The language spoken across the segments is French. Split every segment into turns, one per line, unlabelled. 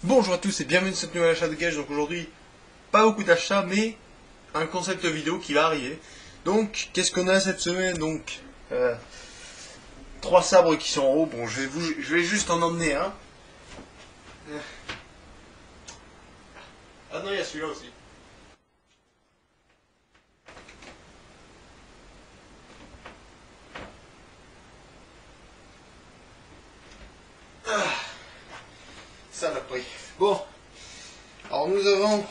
Bonjour à tous et bienvenue dans cette nouvelle achat de gage. Donc aujourd'hui, pas beaucoup d'achats, mais un concept vidéo qui va arriver. Donc, qu'est-ce qu'on a cette semaine? Donc, trois sabres qui sont en haut. Bon, je vais juste en emmener un. Ah non, il y a celui-là aussi. Ça l'a pris. Bon, alors nous avons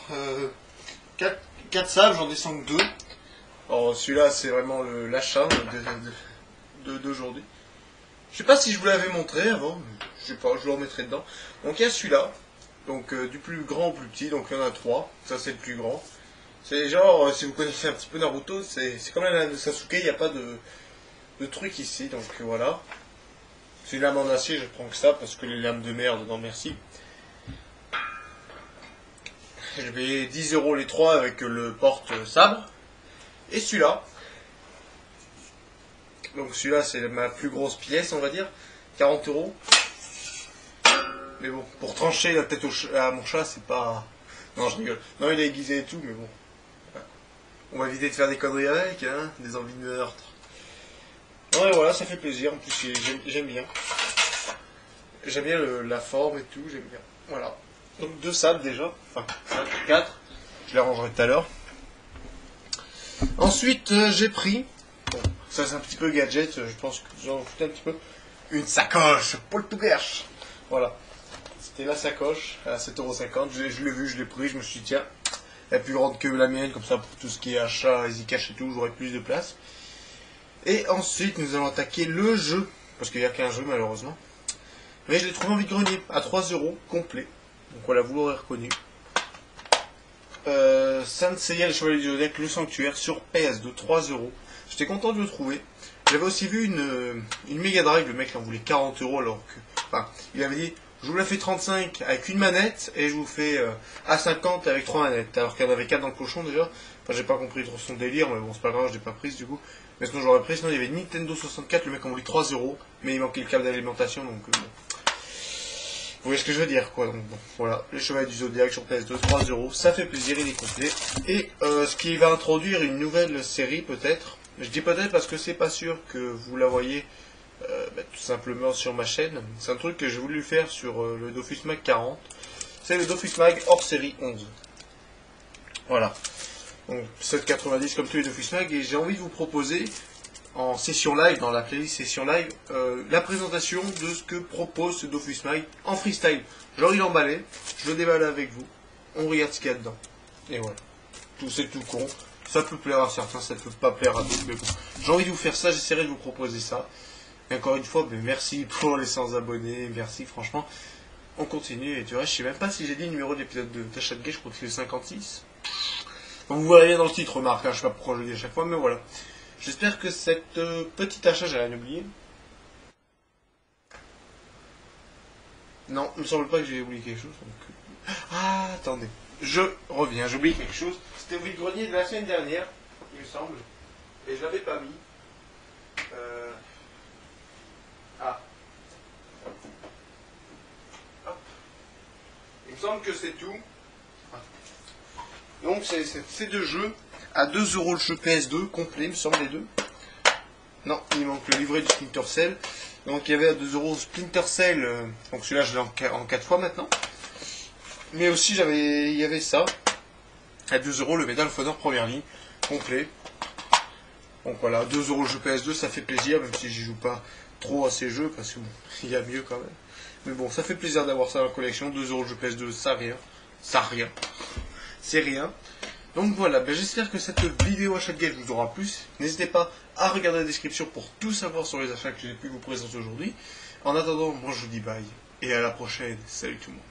4 sabres, j'en descends que 2. Alors celui-là, c'est vraiment l'achat d'aujourd'hui. Je sais pas si je vous l'avais montré avant, je sais pas, je le remettrai dedans. Donc il y a celui-là, donc du plus grand au plus petit, donc il y en a 3, ça c'est le plus grand. C'est genre, si vous connaissez un petit peu Naruto, c'est comme la lame de Sasuke, il n'y a pas de truc ici, donc voilà. C'est une lame en acier, je prends que ça, parce que les lames de merde, non merci. Je vais 10 € les 3 avec le porte-sabre. Et celui-là, donc celui-là c'est ma plus grosse pièce on va dire, 40 €. Mais bon, pour trancher la tête à mon chat c'est pas... Non je rigole, non il est aiguisé et tout mais bon. On va éviter de faire des conneries avec, hein, des envies de meurtre. Ouais voilà, ça fait plaisir, en plus j'aime bien. J'aime bien la forme et tout, j'aime bien. Voilà. Donc 2 sables déjà, enfin 4, je les rangerai tout à l'heure. Ensuite j'ai pris, bon, ça c'est un petit peu gadget, je pense que vous en foutez un petit peu, une sacoche portugaise. Voilà, c'était la sacoche à 7,50 €, je l'ai vu, je l'ai pris, je me suis dit tiens, elle est plus grande que la mienne, comme ça pour tout ce qui est achat, easy cash et tout, j'aurai plus de place. Et ensuite nous allons attaquer le jeu, parce qu'il n'y a qu'un jeu malheureusement. Mais je l'ai trouvé en vide-grenier, à 3 € complet, donc voilà, vous l'aurez reconnu. Saint Seiya, les Chevaliers du Zodiac, le Sanctuaire sur PS2, 3 €. J'étais content de le trouver. J'avais aussi vu une Mega Drive, le mec en voulait 40 € alors que. Enfin, il avait dit je vous la fais 35 avec une manette et je vous fais à 50 avec 3 manettes. Alors qu'il y en avait 4 dans le cochon déjà. Enfin, j'ai pas compris trop son délire, mais bon, c'est pas grave, je l'ai pas prise du coup. Mais sinon, j'aurais pris. Sinon, il y avait Nintendo 64, le mec en voulait 3 €, mais il manquait le câble d'alimentation donc. Bon. Vous voyez ce que je veux dire, quoi. Donc, bon, voilà, les Chevaliers du Zodiac sur PS2, 3 €, ça fait plaisir, il est complet. Et ce qui va introduire une nouvelle série, peut-être. Je dis peut-être parce que c'est pas sûr que vous la voyez tout simplement sur ma chaîne. C'est un truc que j'ai voulu faire sur le Dofus Mag 40. C'est le Dofus Mag hors série 11. Voilà. Donc 7,90 comme tous les Dofus Mag. Et j'ai envie de vous proposer en session live, dans la playlist session live, la présentation de ce que propose ce Dofus Mag en freestyle. Genre il est emballé, je le déballe avec vous, on regarde ce qu'il y a dedans. Et voilà. C'est tout con. Ça peut plaire à certains, ça ne peut pas plaire à d'autres, mais bon. J'ai envie de vous faire ça, j'essaierai de vous proposer ça. Et encore une fois, merci pour les 100 abonnés, merci franchement. On continue, et tu vois, je sais même pas si j'ai dit le numéro de l'épisode d'Achat de Gage, je crois que c'est le 56. Donc vous voyez dans le titre, remarque, hein, je sais pas pourquoi je le dis à chaque fois, mais voilà. J'espère que cette petite achat, j'ai rien oublié. Non, il me semble pas que j'ai oublié quelque chose. Donc... Ah, attendez. Je reviens, j'ai oublié quelque chose. C'était au vide-grenier de la semaine dernière, il me semble. Et je l'avais pas mis. Ah. Hop. Il me semble que c'est tout. Donc c'est ces deux jeux. À 2 € le jeu PS2 complet, il me semble les deux. Non, il manque le livret du Splinter Cell. Donc il y avait à 2 € Splinter Cell. Donc celui-là je l'ai en 4 fois maintenant. Mais aussi il y avait ça. À 2 € le Medal of Honor première ligne. Complet. Donc voilà, 2 € le jeu PS2, ça fait plaisir, même si j'y joue pas trop à ces jeux, parce que bon, il y a mieux quand même. Mais bon, ça fait plaisir d'avoir ça dans la collection. 2 € le jeu PS2, ça rien. Ça rien. C'est rien. Donc voilà, j'espère que cette vidéo achat de gage vous aura plu. N'hésitez pas à regarder la description pour tout savoir sur les achats que j'ai pu vous présenter aujourd'hui. En attendant, moi je vous dis bye et à la prochaine. Salut tout le monde.